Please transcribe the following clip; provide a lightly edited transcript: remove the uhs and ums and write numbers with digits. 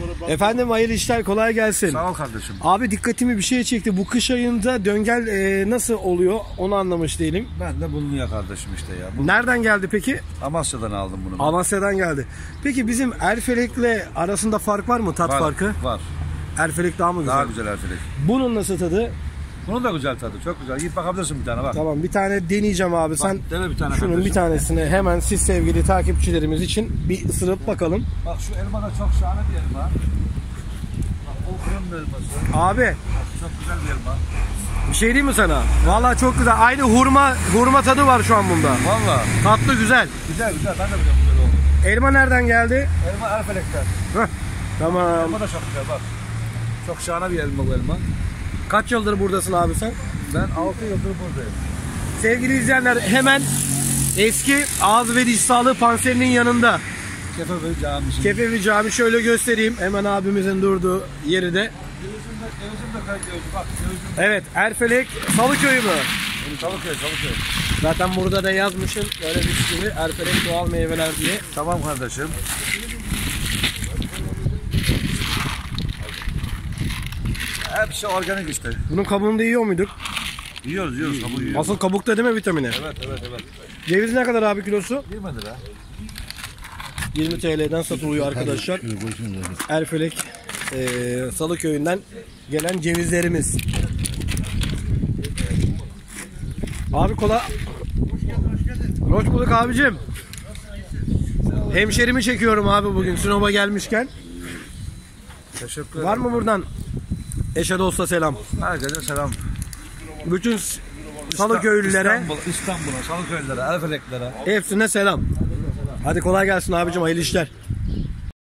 Efendim hayırlı işler, kolay gelsin. Sağ ol kardeşim. Abi dikkatimi bir şey çekti. Bu kış ayında döngel nasıl oluyor onu anlamış değilim. Ben de bulunuyor kardeşim işte ya. Nereden geldi peki? Amasya'dan aldım bunu. Ben. Amasya'dan geldi. Peki bizim Erfelek'le arasında fark var mı? Tat farkı? Var. Erfelek daha mı güzel? Daha güzel Erfelek. Bunun nasıl tadı? Bunun da güzel tadı. Çok güzel. Git bakabilirsin bir tane bak. Tamam, bir tane deneyeceğim abi. Sen dene bir tane şunun kardeşim. bir tanesini hemen siz sevgili takipçilerimiz için bir ısırıp bakalım. Bak şu elma da çok şahane bir elma. Bak o fırın elması. Abi. Bak, çok güzel bir elma. Bir şey diyeyim mi sana? Vallahi çok güzel. Aynı hurma tadı var şu an bunda. Valla. Tatlı, güzel. Güzel. Ben de biliyorum güzel oldu. Elma nereden geldi? Elma Erfelek'ten. Heh, tamam. Elma da çok güzel bak. Çok şahane bir elma bu elma. Kaç yıldır buradasın abi sen? Ben 6 yıldır buradayım. Sevgili izleyenler, hemen eski ağız ve diş sağlığı panserinin yanında. Kefevi Camisi. Kefevi Cami, şöyle göstereyim. Hemen abimizin durduğu yeri de. Gözüm de kayıyor. Bak gözüm. Evet, Erfelek Salıköy'ü mü? Salıköy. Zaten burada da yazmışım. Böyle bir gibi Erfelek doğal meyveler diye. Tamam kardeşim. Hepsi organik işte. Bunun kabuğunu da yiyor muyduk? Yiyoruz kabuğu yiyoruz. Asıl kabukta değil mi vitamini? Evet. Ceviz ne kadar abi kilosu? 20 lira. 20 TL'den satılıyor arkadaşlar. Erfelek Salıköy'ünden gelen cevizlerimiz. Abi kola. Hoş bulduk abicim. Hemşerimi çekiyorum abi bugün Sinop'a gelmişken. Teşekkür ederim. Var mı buradan eşe dosta selam? Herkese selam. Bütün Salıköylülere, İstanbul'a, Salıköylülere, Erfeleklere. hepsine selam. Hadi kolay gelsin abicim, hayırlı işler.